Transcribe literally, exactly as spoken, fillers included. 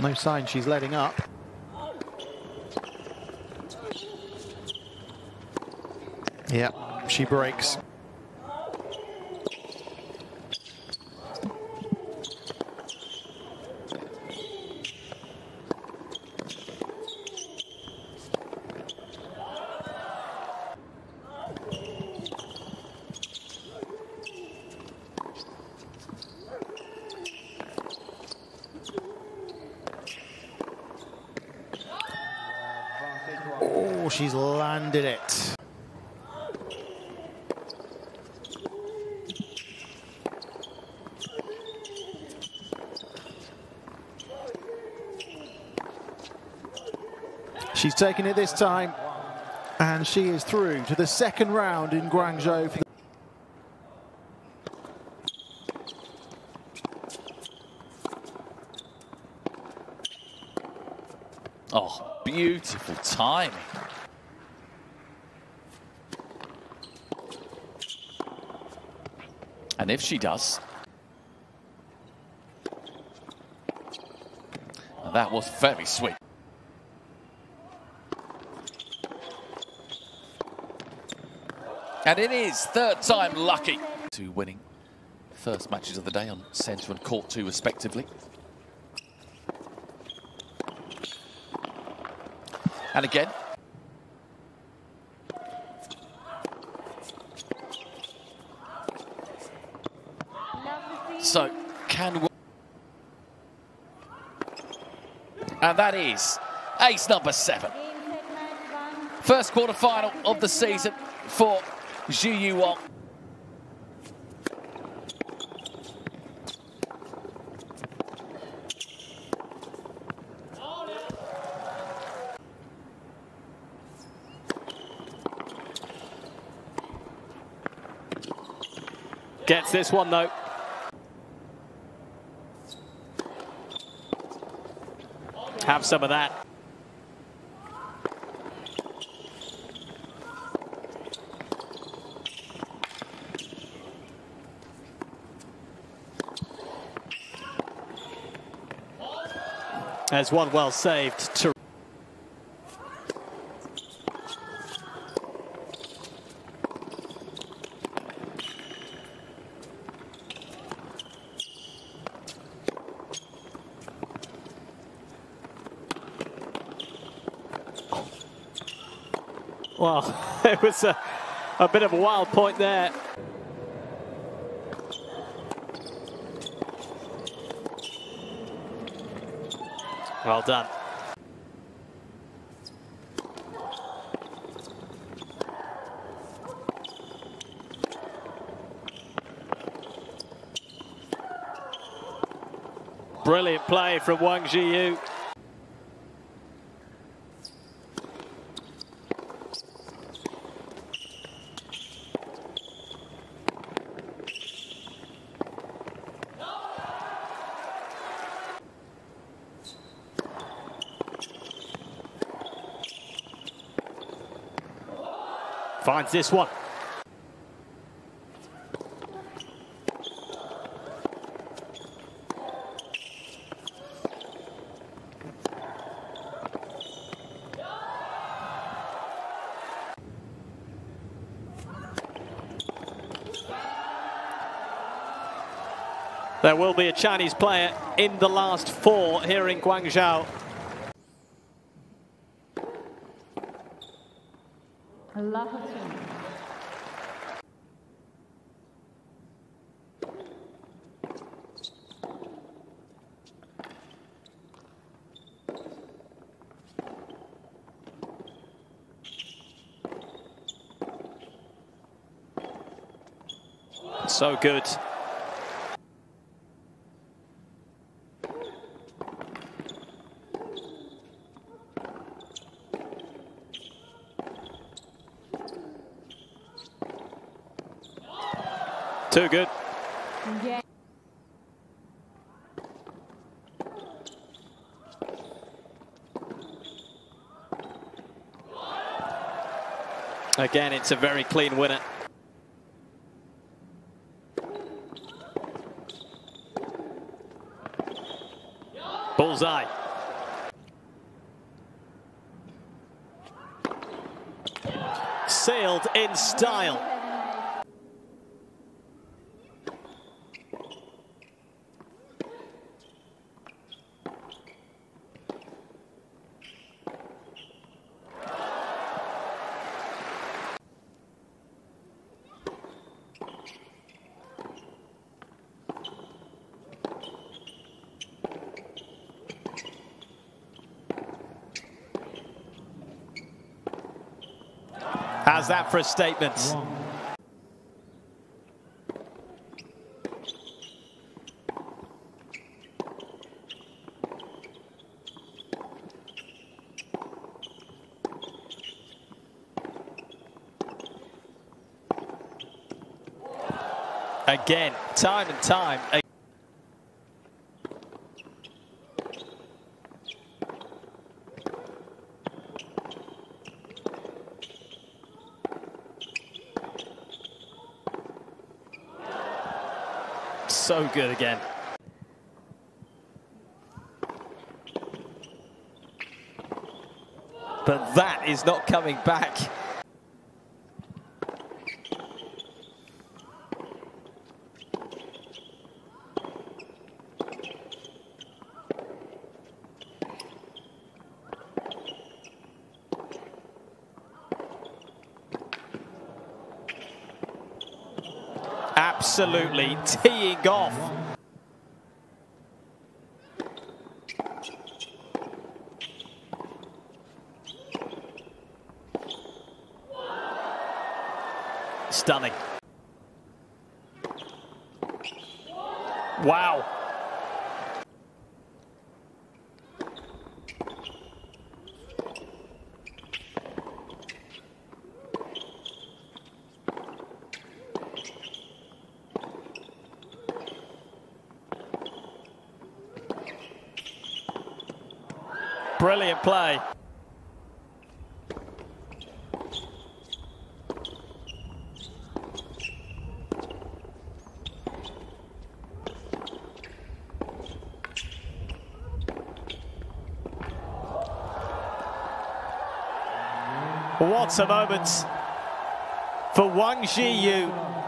No sign she's letting up. Yeah, she breaks. Oh, she's landed it. She's taken it this time, and she is through to the second round in Guangzhou. For the oh, beautiful timing. And if she does, that was very sweet. And it is third time lucky. Two winning first matches of the day on centre and court two respectively. And again. So, can we... And that is ace number seven. First quarter final of the season for Xiyu Wang. Gets this one though. Have some of that. There's one well saved to well, it was a, a bit of a wild point there. Well done. Brilliant play from Wang Xiyu. Finds this one. There will be a Chinese player in the last four here in Guangzhou. So good. Too good. Yeah. Again, it's a very clean winner. Bullseye. sealed in style. How's that for a statement? Again, time and time. So good again. But that is not coming back. Absolutely teeing off. Stunning. Wow. Brilliant play. What a moment for Wang Xiyu.